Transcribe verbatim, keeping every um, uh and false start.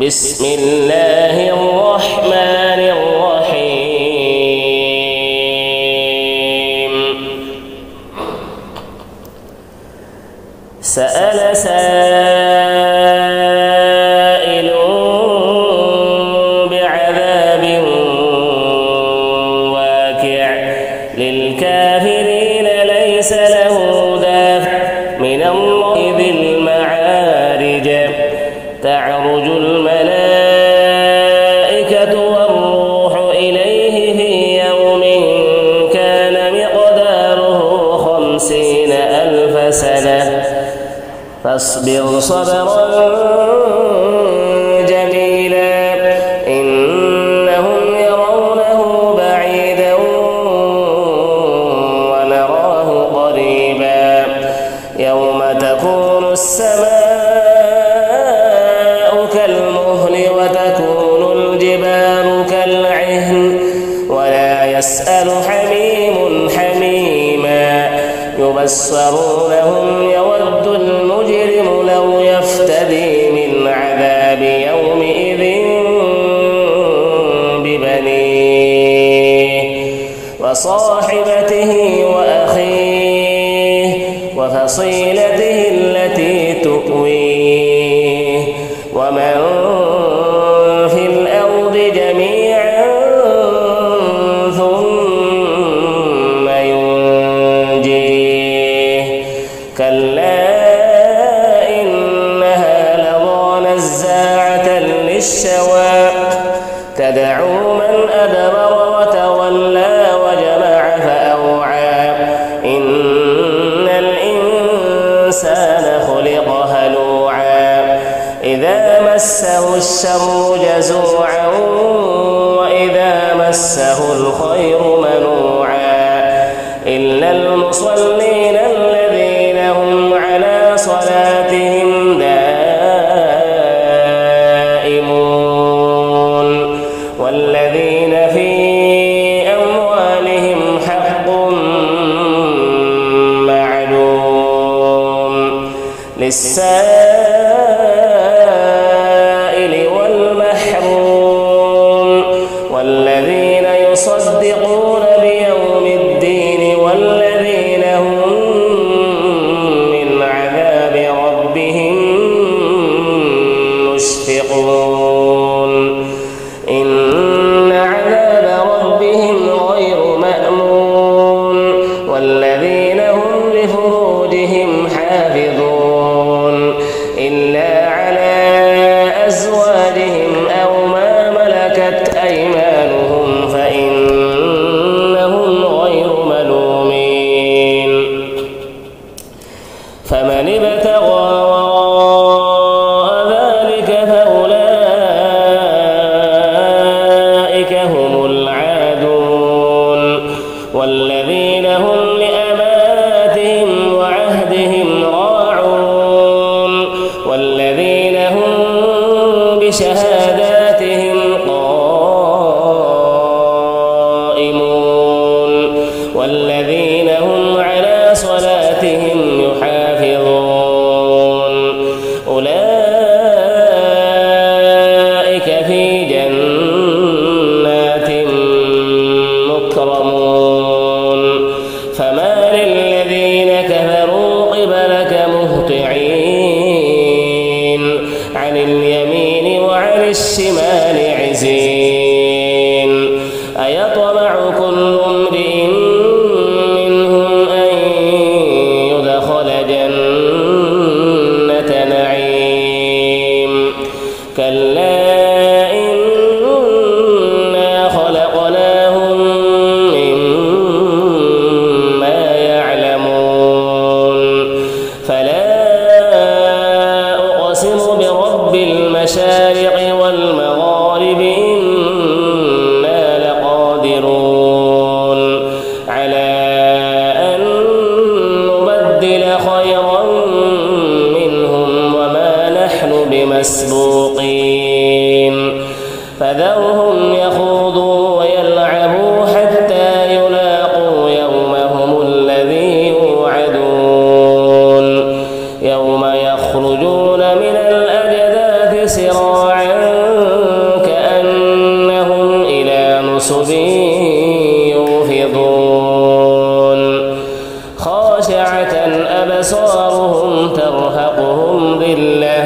بسم الله الرحمن الرحيم. سأل سائل بعذاب واقع للكافرين ليس له دافع من الله ذي المعارج. تعرج الملائكة والروح إليه في يوم كان مقداره خمسين ألف سنة فاصبر صبرا جميلا إنهم يرونه بعيدا ونراه قريبا. يوم تكون السماء كالمهل وتكون الجبال كالعهن ولا يسأل حميم حميما. يبصرونهم يود المجرم لو يفتدي من عذاب يومئذ ببنيه وصاحبته وأخيه وفصيلته التي تؤويه ومن في الأرض جميعا ثم ينجيه. كلا إنها لظى نزاعة للشوى تدعو من أدبر وتولى وجمع فأوعى. إن الإنسان خلق هلوعا إذا مسه الشر جزوعا وإذا مسه الخير منوعا. إلا المصلين الذين هم على صلاتهم دائمون والذين في أموالهم حق معلوم للسائل والمحروم والذين يصدقون بيوم الدين والذين هم من عذاب ربهم مشفقون. إن عذاب ربهم غير مأمون والذين هم لفروجهم حافظون إلا على أزواجهم أو ما ملكت أيمانهم فإنهم غير ملومين. فمن ابتغى وراء ذلك فأولئك هم العادون والذين هم لأماناتهم وعهدهم راعون والذين هم بشهاداتهم قائمون والذين هم على صلاتهم يحافظون. أولئك في جنات مكرمون. فما للذين كفروا قبلك مهطعين عن اليمين وعن الشمال عزين. أيطمع كل امرئ منهم أن يدخل جنة نعيم. كلا إنا خلقناهم مما يعلمون. فلا أقسم برب المشارق والمغارب إنا لقادرون على أن نبدل خيرا منهم وما نحن بمسبوقين. فذرهم يخوضوا ويلعبوا حتى يلاقوا يومهم الذي يوعدون. يوم يخرجون من الأجداث سراعا ترهقهم ذلة